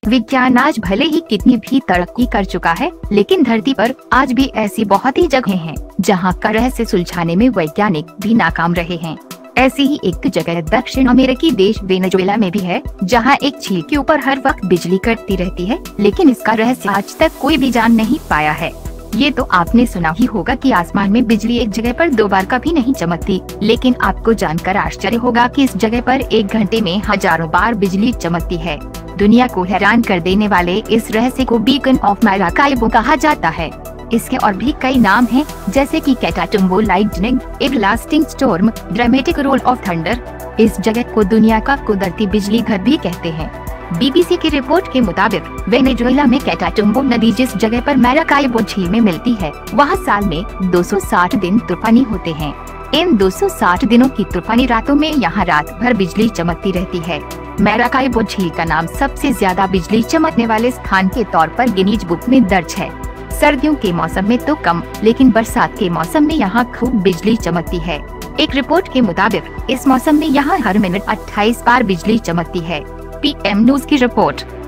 विज्ञान आज भले ही कितनी भी तरक्की कर चुका है, लेकिन धरती पर आज भी ऐसी बहुत ही जगह हैं जहां का रहस्य सुलझाने में वैज्ञानिक भी नाकाम रहे हैं। ऐसी ही एक जगह दक्षिण अमेरिकी देश वेनेजुएला में भी है, जहां एक झील के ऊपर हर वक्त बिजली कटती रहती है, लेकिन इसका रहस्य आज तक कोई भी जान नहीं पाया है। ये तो आपने सुना ही होगा कि आसमान में बिजली एक जगह पर 2 बार कभी नहीं चमकती, लेकिन आपको जानकर आश्चर्य होगा कि इस जगह पर 1 घंटे में हजारों बार बिजली चमकती है। दुनिया को हैरान कर देने वाले इस रहस्य को बीकन ऑफ मैराकाइबो कहा जाता है। इसके और भी कई नाम हैं, जैसे कि Catatumbo lightning, everlasting storm, dramatic roll of thunder. इस जगह को दुनिया का कुदरती बिजली घर भी कहते हैं। BBC की रिपोर्ट के मुताबिक वेनेजुएला में कैटाटुम्बो नदी जिस जगह पर मैराकाइबो झील में मिलती है, वहाँ साल में 260 दिन तूफानी होते हैं। इन 260 दिनों की तूफानी रातों में यहाँ रात भर बिजली चमकती रहती है। मैराकाइबो झील का नाम सबसे ज्यादा बिजली चमकने वाले स्थान के तौर पर गिनीज बुक में दर्ज है। सर्दियों के मौसम में तो कम, लेकिन बरसात के मौसम में यहाँ खूब बिजली चमकती है। एक रिपोर्ट के मुताबिक इस मौसम में यहाँ हर मिनट 28 बार बिजली चमकती है। PM न्यूज की रिपोर्ट।